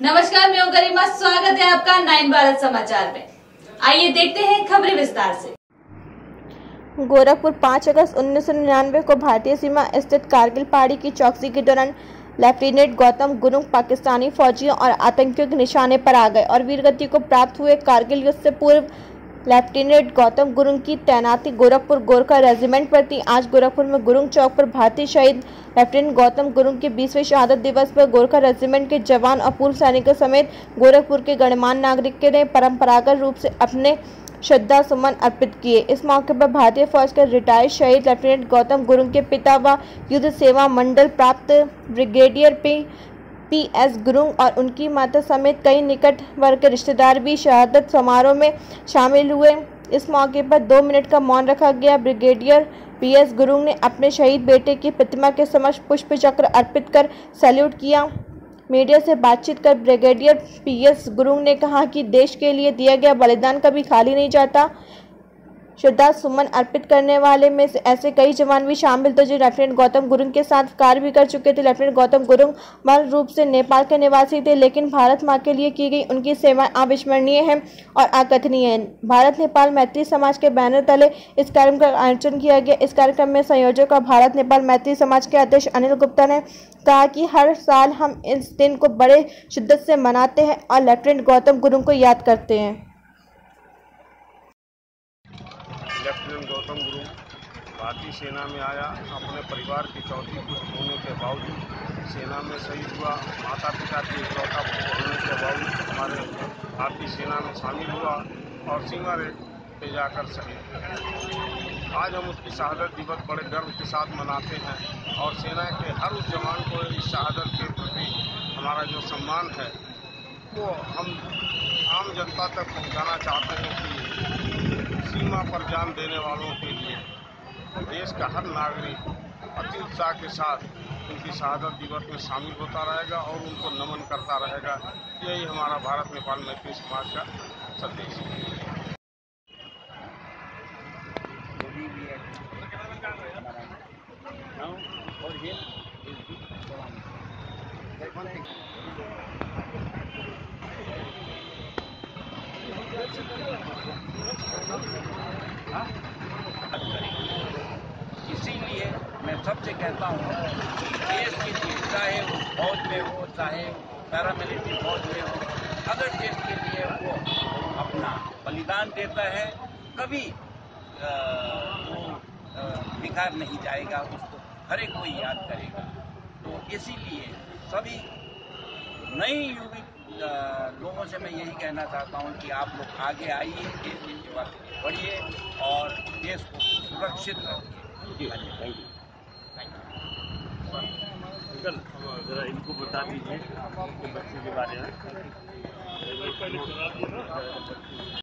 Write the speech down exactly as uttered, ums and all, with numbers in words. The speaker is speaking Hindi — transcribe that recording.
नमस्कार, मैं हूं गरिमा। स्वागत है आपका नाइन भारत समाचार में। आइए देखते हैं खबरें विस्तार से। गोरखपुर पाँच अगस्त उन्नीस सौ निन्यानवे को भारतीय सीमा स्थित कारगिल पहाड़ी की चौकसी के दौरान लेफ्टिनेंट गौतम गुरुंग पाकिस्तानी फौजियों और आतंकियों के निशाने पर आ गए और वीरगति को प्राप्त हुए। कारगिल युद्ध से पूर्व लेफ्टिनेंट गौतम गुरुंग की तैनाती गोरखपुर गोरखा रेजिमेंट पर थी। आज गोरखपुर में गुरुंग चौक पर भारतीय शहीद लेफ्टिनेंट गौतम गुरुंग के बीसवें शहादत दिवस पर गोरखा रेजिमेंट के जवान और पूर्व सैनिकों समेत गोरखपुर के गणमान्य नागरिकों ने परंपरागत रूप से अपने श्रद्धा सुमन अर्पित किए। इस मौके पर भारतीय फौज के रिटायर्ड शहीद लेफ्टिनेंट गौतम गुरुंग के पिता व युद्ध सेवा मंडल प्राप्त brigadier P P S Gurung और उनकी माता समेत कई निकट वर्ग के रिश्तेदार भी शहादत समारोह में शामिल हुए। इस मौके पर दो मिनट का मौन रखा गया। ब्रिगेडियर पी एस गुरुंग ने अपने शहीद बेटे की प्रतिमा के समक्ष पुष्प चक्र अर्पित कर सैल्यूट किया। मीडिया से बातचीत कर ब्रिगेडियर पी एस गुरुंग ने कहा कि देश के लिए दिया गया बलिदान कभी खाली नहीं जाता। श्रद्धा सुमन अर्पित करने वाले में से ऐसे कई जवान भी शामिल थे जो लेफ्टिनेंट गौतम गुरुंग के साथ कार्य भी कर चुके थे। लेफ्टिनेंट गौतम गुरुंग मूल रूप से नेपाल के निवासी थे, लेकिन भारत मां के लिए की गई उनकी सेवाएं अविस्मरणीय हैं और अकथनीय हैं। भारत नेपाल मैत्री समाज के बैनर तले इस कार्यक्रम का आयोजन किया गया। इस कार्यक्रम में संयोजक और भारत नेपाल मैत्री समाज के अध्यक्ष अनिल गुप्ता ने कहा कि हर साल हम इस दिन को बड़े शिद्दत से मनाते हैं और लेफ्टिनेंट गौतम गुरुंग को याद करते हैं। लेफ्टिनेंट गौतम गुरुंग भारतीय सेना में आया। अपने परिवार की चौथी पुत्र होने के बावजूद सेना में शहीद हुआ। माता पिता के इकलौता पुत्र होने के बावजूद हमारे भारतीय सेना में शामिल हुआ और सीमा पे जाकर शहीद हुआ। आज हम उसकी शहादत दिवस बड़े गर्व के साथ मनाते हैं और सेना के हर उस जवान को इस शहादत के प्रति हमारा जो सम्मान है वो हम आम जनता तक पहुँचाना चाहते हैं कि सीमा पर जान देने वालों के लिए देश का हर नागरिक अति उत्साह के साथ उनकी शहादत दिवस में शामिल होता रहेगा और उनको नमन करता रहेगा। यही हमारा भारत नेपाल मैत्री समाज का संदेश है। इसीलिए मैं सबसे कहता हूँ कि देश के लिए, चाहे वो फौज में हो, चाहे पैरामिलिट्री फौज में हो, अगर देश के लिए वो अपना बलिदान देता है कभी आ, वो बेकार नहीं जाएगा, उसको हर एक कोई याद करेगा। तो इसीलिए सभी नई युवी लोगों से मैं यही कहना चाहता हूं कि आप लोग आगे आइए, देश की सेवा बढ़िए और देश को सुरक्षित रखिए। Thank you. अंकल जरा इनको बता दीजिए कि बच्चे के बारे में।